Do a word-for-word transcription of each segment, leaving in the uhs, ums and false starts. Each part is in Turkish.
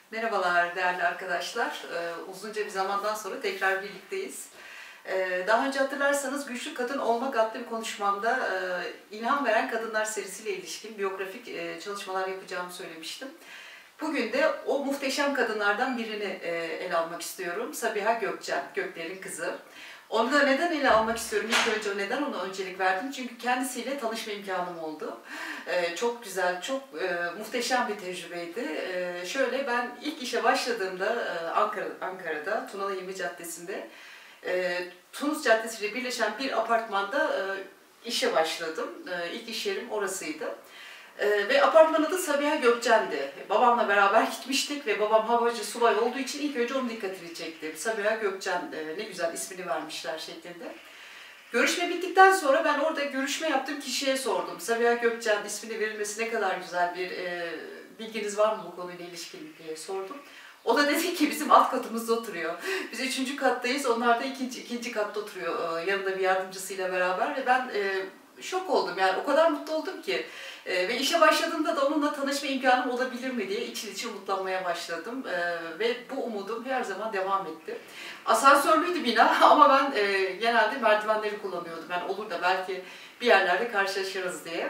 Merhabalar değerli arkadaşlar. Ee, uzunca bir zamandan sonra tekrar birlikteyiz. Ee, daha önce hatırlarsanız Güçlü Kadın Olmak adlı bir konuşmamda e, İlham Veren Kadınlar serisiyle ilişkin biyografik e, çalışmalar yapacağımı söylemiştim. Bugün de o muhteşem kadınlardan birini e, ele almak istiyorum. Sabiha Gökçen, Gökler'in kızı. Onu da neden ele almak istiyorum? İlk önce neden ona öncelik verdim? Çünkü kendisiyle tanışma imkanım oldu. Ee, çok güzel, çok e, muhteşem bir tecrübeydi. Ee, şöyle ben ilk işe başladığımda e, Ankara, Ankara'da Tunalı Hilmi Caddesi'nde e, Tunus Caddesi ile birleşen bir apartmanda e, işe başladım. E, ilk iş yerim orasıydı. Ee, ve apartmanın adı Sabiha Gökçen'di. Babamla beraber gitmiştik ve babam havacı subay olduğu için ilk önce onun dikkatini çekti. Sabiha Gökçen e, ne güzel ismini vermişler şeklinde. Görüşme bittikten sonra ben orada görüşme yaptığım kişiye sordum. Sabiha Gökçen ismini verilmesi ne kadar güzel bir e, bilginiz var mı bu konuyla ilişkili diye sordum. O da dedi ki bizim alt katımızda oturuyor. Biz üçüncü kattayız, onlar da ikinci, ikinci katta oturuyor e, yanında bir yardımcısıyla beraber ve ben e, şok oldum yani o kadar mutlu oldum ki. Ee, ve işe başladığımda da onunla tanışma imkanım olabilir mi diye için için umutlanmaya başladım. Ee, ve bu umudum her zaman devam etti. Asansörlüydü bina ama ben e, genelde merdivenleri kullanıyordum. Yani olur da belki bir yerlerde karşılaşırız diye.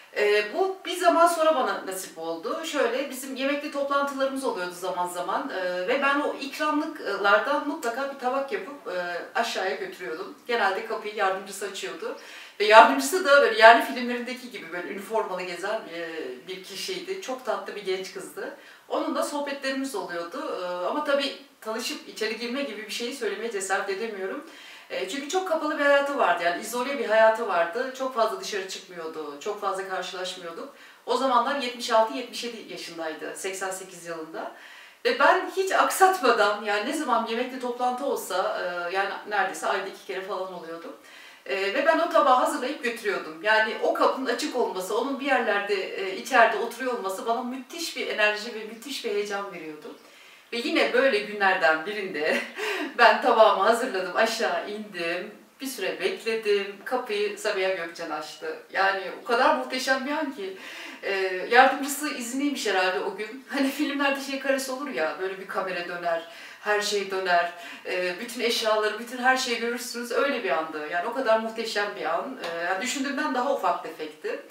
E, bu bir zaman sonra bana nasip oldu. Şöyle bizim yemekli toplantılarımız oluyordu zaman zaman e, ve ben o ikramlıklardan mutlaka bir tabak yapıp e, aşağıya götürüyordum. Genelde kapıyı yardımcısı açıyordu. Ve yardımcısı da böyle yerli filmlerindeki gibi böyle üniformalı gezen bir kişiydi. Çok tatlı bir genç kızdı. Onunla sohbetlerimiz oluyordu. Ama tabii tanışıp içeri girme gibi bir şeyi söylemeye cesaret edemiyorum. Çünkü çok kapalı bir hayatı vardı. Yani izole bir hayatı vardı. Çok fazla dışarı çıkmıyordu. Çok fazla karşılaşmıyorduk. O zamanlar yetmiş altı yetmiş yedi yaşındaydı. seksen sekiz yılında. Ve ben hiç aksatmadan yani ne zaman yemekli toplantı olsa yani neredeyse ayda iki kere falan oluyordu. Ee, ve ben o tabağı hazırlayıp götürüyordum. Yani o kapının açık olması, onun bir yerlerde e, içeride oturuyor olması bana müthiş bir enerji ve müthiş bir heyecan veriyordu. Ve yine böyle günlerden birinde ben tabağımı hazırladım, aşağı indim, bir süre bekledim, kapıyı Sabiha Gökçen açtı. Yani o kadar muhteşem bir an ki. E, yardımcısı izinliymiş herhalde o gün. Hani filmlerde şey karesi olur ya, böyle bir kamera döner. Her şey döner, bütün eşyaları, bütün her şeyi görürsünüz. Öyle bir andı. Yani o kadar muhteşem bir an. Yani düşündüğümden daha ufak tefekti.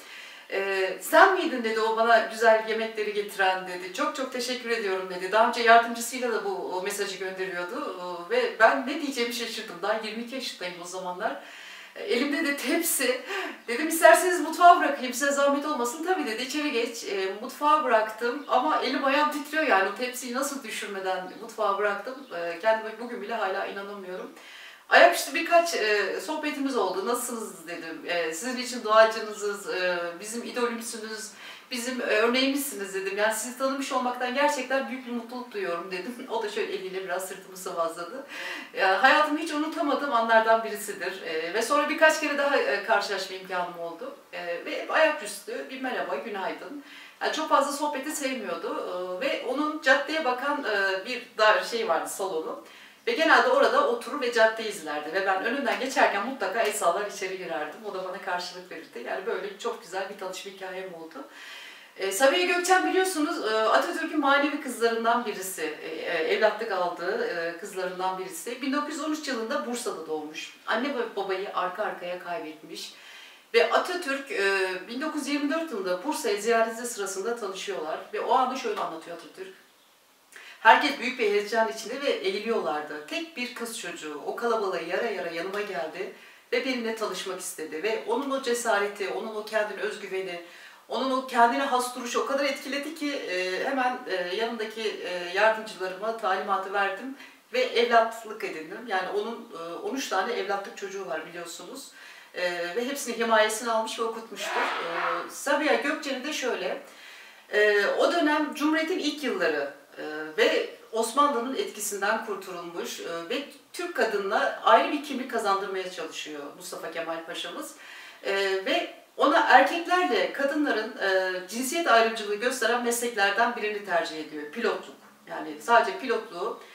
Sen miydin dedi o bana güzel yemekleri getiren dedi. Çok çok teşekkür ediyorum dedi. Daha önce yardımcısıyla da bu mesajı gönderiyordu. Ve ben ne diyeceğimi şaşırdım. Daha yirmi iki yaşındayım o zamanlar. Elimde de tepsi. Dedim isterseniz mutfağa bırakayım size zahmet olmasın. Tabii dedi içeri geç. E, mutfağa bıraktım ama elim ayağım titriyor yani o tepsiyi nasıl düşürmeden mutfağa bıraktım. E, kendime bugün bile hala inanamıyorum. Ayaküstü birkaç e, sohbetimiz oldu. Nasılsınız dedim. E, sizin için duacınızız, e, bizim idolümsünüz, bizim örneğimizsiniz dedim. Yani sizi tanımış olmaktan gerçekten büyük bir mutluluk duyuyorum dedim. O da şöyle eliyle biraz sırtımı sıvazladı. Yani hayatımı hiç unutamadığım anlardan birisidir. E, ve sonra birkaç kere daha e, karşılaşma imkanım oldu. E, ve hep ayaküstü bir merhaba, günaydın. Yani çok fazla sohbeti sevmiyordu. E, ve onun caddeye bakan e, bir dar şey vardı, salonu. Ve genelde orada oturur ve caddeyi izlerdi. Ve ben önünden geçerken mutlaka el sallar içeri girerdim. O da bana karşılık verirdi. Yani böyle çok güzel bir tanışma hikayem oldu. E, Sabiha Gökçen biliyorsunuz e, Atatürk'ün manevi kızlarından birisi. E, evlatlık aldığı e, kızlarından birisi. bin dokuz yüz on üç yılında Bursa'da doğmuş. Anne ve babayı arka arkaya kaybetmiş. Ve Atatürk e, bin dokuz yüz yirmi dört yılında Bursa'ya ziyareti sırasında tanışıyorlar. Ve o anı şöyle anlatıyor Atatürk. Herkes büyük bir heyecan içinde ve eğiliyorlardı. Tek bir kız çocuğu o kalabalığı yara yara yanıma geldi ve benimle tanışmak istedi. Ve onun o cesareti, onun o kendine özgüveni, onun o kendine has duruşu o kadar etkiledi ki e, hemen e, yanındaki e, yardımcılarıma talimatı verdim ve evlatlık edindim. Yani onun e, on üç tane evlatlık çocuğu var biliyorsunuz. E, ve hepsini himayesine almış ve okutmuştur. E, Sabiha Gökçen'i de şöyle, e, o dönem Cumhuriyet'in ilk yılları, Ee, ve Osmanlı'nın etkisinden kurtulmuş e, ve Türk kadınına ayrı bir kimlik kazandırmaya çalışıyor Mustafa Kemal Paşa'mız. E, ve ona erkeklerle kadınların e, cinsiyet ayrımcılığı gösteren mesleklerden birini tercih ediyor. Pilotluk. Yani sadece pilotluğu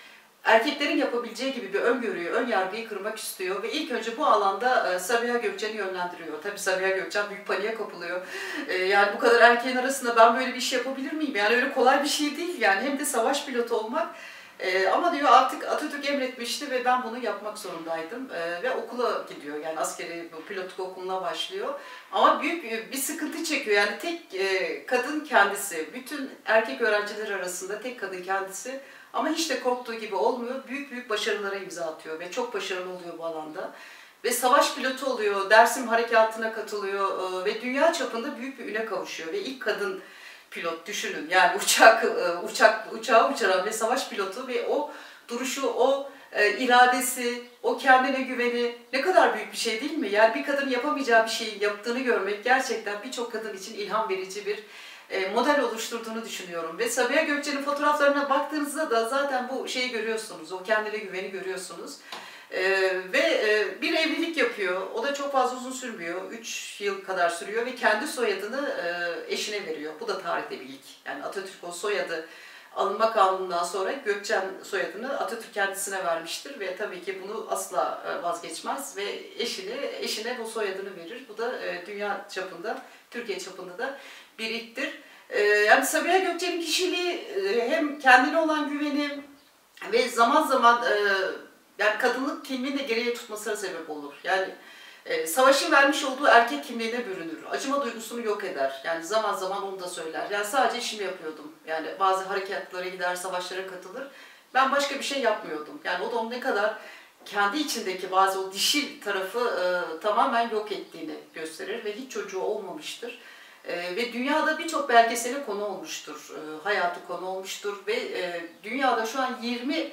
erkeklerin yapabileceği gibi bir öngörüyü, ön yargıyı kırmak istiyor ve ilk önce bu alanda e, Sabiha Gökçen'i yönlendiriyor. Tabii Sabiha Gökçen büyük paniğe kapılıyor. E, yani bu kadar erkeğin arasında ben böyle bir iş yapabilir miyim? Yani öyle kolay bir şey değil yani, hem de savaş pilotu olmak. E, ama diyor artık Atatürk emretmişti ve ben bunu yapmak zorundaydım. E, ve okula gidiyor, yani askeri pilotluk okuluna başlıyor. Ama büyük bir sıkıntı çekiyor, yani tek e, kadın kendisi, bütün erkek öğrenciler arasında tek kadın kendisi. Ama hiç de korktuğu gibi olmuyor. Büyük büyük başarılara imza atıyor ve çok başarılı oluyor bu alanda. Ve savaş pilotu oluyor, Dersim Harekatı'na katılıyor ve dünya çapında büyük bir üne kavuşuyor. Ve ilk kadın pilot, düşünün yani, uçak uçak uçağı uçuran ve savaş pilotu ve o duruşu, o iradesi, o kendine güveni ne kadar büyük bir şey değil mi? Yani bir kadın yapamayacağı bir şeyi yaptığını görmek gerçekten birçok kadın için ilham verici bir model oluşturduğunu düşünüyorum. Ve Sabiha Gökçen'in fotoğraflarına baktığınızda da zaten bu şeyi görüyorsunuz, o kendine güveni görüyorsunuz. Ee, ve e, bir evlilik yapıyor, o da çok fazla uzun sürmüyor, üç yıl kadar sürüyor ve kendi soyadını e, eşine veriyor. Bu da tarihte bir ilk. Yani Atatürk o soyadı alınma kanunundan sonra Gökçen soyadını Atatürk kendisine vermiştir ve tabii ki bunu asla vazgeçmez ve eşine, eşine bu soyadını verir. Bu da e, dünya çapında, Türkiye çapında da bir ilktir. Yani Sabiha Gökçen'in kişiliği, hem kendine olan güveni ve zaman zaman yani kadınlık kimliğini de geriye tutmasına sebep olur. Yani savaşın vermiş olduğu erkek kimliğine bürünür. Acıma duygusunu yok eder. Yani zaman zaman onu da söyler. Yani sadece işimi yapıyordum. Yani bazı harekatlara gider, savaşlara katılır. Ben başka bir şey yapmıyordum. Yani o da onun ne kadar kendi içindeki bazı o dişil tarafı e, tamamen yok ettiğini gösterir ve hiç çocuğu olmamıştır. E, ve dünyada birçok belgesele konu olmuştur, e, hayatı konu olmuştur ve e, dünyada şu an yirmi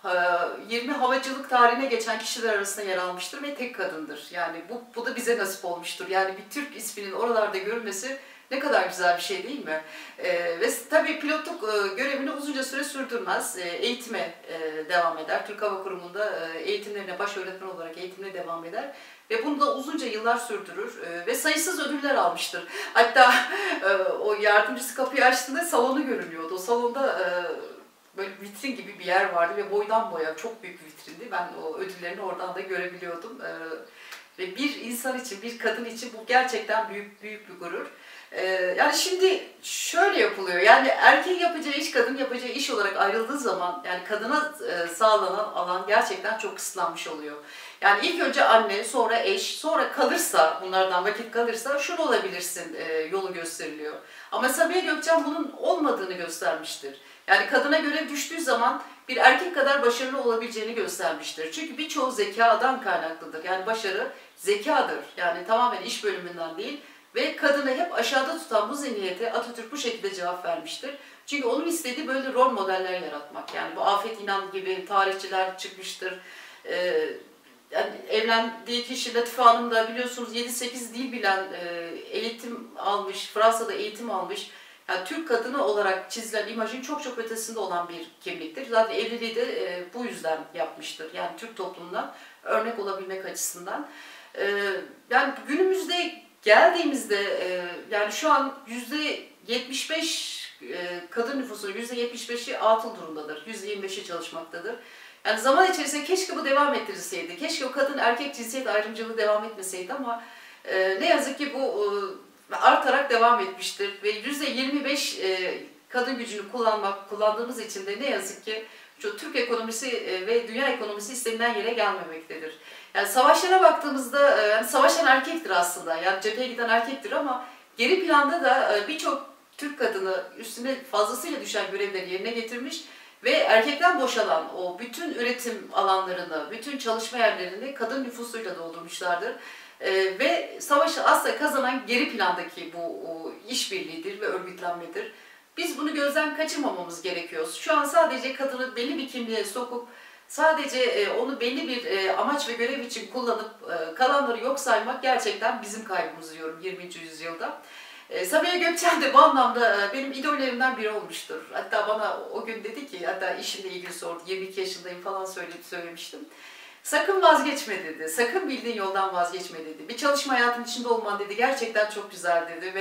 yirmi havacılık tarihine geçen kişiler arasında yer almıştır ve tek kadındır. Yani bu, bu da bize nasip olmuştur. Yani bir Türk isminin oralarda görülmesi ne kadar güzel bir şey değil mi? Ee, ve tabii pilotluk e, görevini uzunca süre sürdürmez. E, eğitime e, devam eder. Türk Hava Kurumu'nda e, eğitimlerine baş öğretmen olarak eğitimine devam eder. Ve bunu da uzunca yıllar sürdürür e, ve sayısız ödüller almıştır. Hatta e, o yardımcısı kapıyı açtığında salonu görünüyordu. O salonda e, böyle vitrin gibi bir yer vardı ve boydan boya çok büyük bir vitrindi. Ben o ödüllerini oradan da görebiliyordum. E, ve bir insan için, bir kadın için bu gerçekten büyük büyük bir gurur. E, yani şimdi şöyle yapılıyor. Yani erkek yapacağı iş, kadın yapacağı iş olarak ayrıldığı zaman yani kadına e, sağlanan alan gerçekten çok kısıtlanmış oluyor. Yani ilk önce anne, sonra eş, sonra kalırsa, bunlardan vakit kalırsa şunu olabilirsin e, yolu gösteriliyor. Ama Sabiha Gökçen bunun olmadığını göstermiştir. Yani kadına görev düştüğü zaman bir erkek kadar başarılı olabileceğini göstermiştir. Çünkü birçoğu zekadan kaynaklıdır. Yani başarı zekadır. Yani tamamen iş bölümünden değil. Ve kadını hep aşağıda tutan bu zihniyete Atatürk bu şekilde cevap vermiştir. Çünkü onun istediği böyle rol modeller yaratmak. Yani bu Afet İnan gibi tarihçiler çıkmıştır. Ee, Yani evlendiği kişi Latife Hanım da biliyorsunuz yedi sekiz dil bilen, eğitim almış, Fransa'da eğitim almış. Yani Türk kadını olarak çizilen imajın çok çok ötesinde olan bir kimliktir. Zaten evliliği de bu yüzden yapmıştır. Yani Türk toplumuna örnek olabilmek açısından. Yani günümüzde geldiğimizde yani şu an yüzde yetmiş beş kadın nüfusunun yüzde yetmiş beşi atıl durumdadır. yüzde yirmi beşi çalışmaktadır. Yani zaman içerisinde keşke bu devam ettirilseydi. Keşke o kadın erkek cinsiyet ayrımcılığı devam etmeseydi ama e, ne yazık ki bu e, artarak devam etmiştir. Ve yüzde yirmi beş e, kadın gücünü kullanmak, kullandığımız için de ne yazık ki şu Türk ekonomisi e, ve dünya ekonomisi istenilen yere gelmemektedir. Yani savaşlara baktığımızda e, yani savaşan erkektir aslında. Yani cepheye giden erkektir ama geri planda da e, birçok Türk kadını üstüne fazlasıyla düşen görevleri yerine getirmiş. Ve erkekten boşalan o bütün üretim alanlarını, bütün çalışma yerlerini kadın nüfusuyla doldurmuşlardır. Ee, ve savaşı asla kazanan geri plandaki bu işbirliğidir ve örgütlenmedir. Biz bunu gözden kaçırmamamız gerekiyor. Şu an sadece kadını belli bir kimliğe sokup, sadece e, onu belli bir e, amaç ve görev için kullanıp e, kalanları yok saymak gerçekten bizim kaybımız diyorum yirminci yüzyılda. Sabiha Gökçen de bu anlamda benim idollerimden biri olmuştur. Hatta bana o gün dedi ki, hatta işimle ilgili sordu, yirmi iki yaşındayım falan söyledi, söylemiştim. Sakın vazgeçme dedi, sakın bildiğin yoldan vazgeçme dedi. Bir çalışma hayatının içinde olman dedi, gerçekten çok güzel dedi ve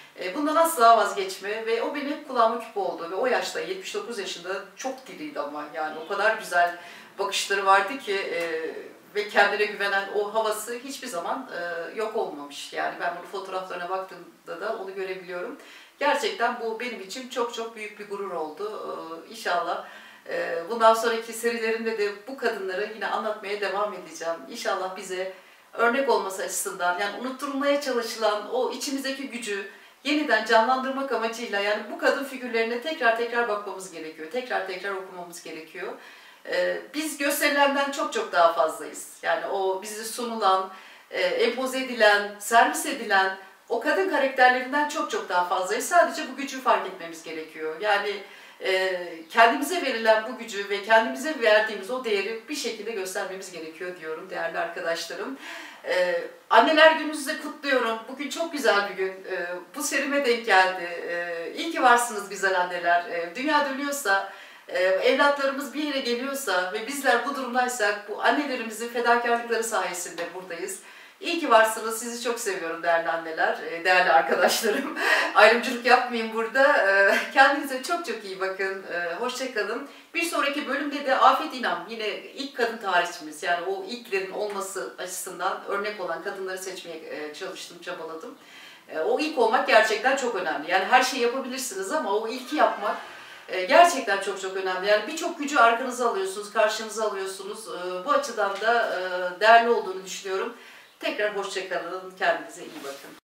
E, bundan asla vazgeçme ve o benim hep kulağıma küpe oldu ve o yaşta yetmiş dokuz yaşında çok diriydi ama yani o kadar güzel bakışları vardı ki e, ve kendine güvenen o havası hiçbir zaman e, yok olmamış. Yani ben bunu fotoğraflarına baktığımda da onu görebiliyorum. Gerçekten bu benim için çok çok büyük bir gurur oldu. E, İnşallah e, bundan sonraki serilerimde de bu kadınları yine anlatmaya devam edeceğim. İnşallah bize örnek olması açısından yani unutturulmaya çalışılan o içimizdeki gücü yeniden canlandırmak amacıyla yani bu kadın figürlerine tekrar tekrar bakmamız gerekiyor. Tekrar tekrar okumamız gerekiyor. Ee, biz gösterilenden çok çok daha fazlayız. Yani o bizi sunulan, e, empoze edilen, servis edilen o kadın karakterlerinden çok çok daha fazlayız. Sadece bu gücü fark etmemiz gerekiyor. Yani e, kendimize verilen bu gücü ve kendimize verdiğimiz o değeri bir şekilde göstermemiz gerekiyor diyorum değerli arkadaşlarım. Ee, Anneler Gününüzü de kutluyorum. Bugün çok güzel bir gün. Ee, bu serime denk geldi. Ee, iyi ki varsınız güzel anneler. Ee, dünya dönüyorsa, e, evlatlarımız bir yere geliyorsa ve bizler bu durumdaysak bu annelerimizin fedakarlıkları sayesinde buradayız. İyi ki varsınız. Sizi çok seviyorum değerli anneler, e, değerli arkadaşlarım. Ayrımcılık yapmayayım burada. E, kendinize çok çok iyi bakın. E, hoşça kalın. Bir sonraki bölümde de Afet İnan, yine ilk kadın tarihçimiz, yani o ilklerin olması açısından örnek olan kadınları seçmeye e, çalıştım, çabaladım. E, o ilk olmak gerçekten çok önemli. Yani her şeyi yapabilirsiniz ama o ilki yapmak e, gerçekten çok çok önemli. Yani birçok gücü arkanıza alıyorsunuz, karşınıza alıyorsunuz. E, bu açıdan da e, değerli olduğunu düşünüyorum. Tekrar hoşça kalın, kendinize iyi bakın.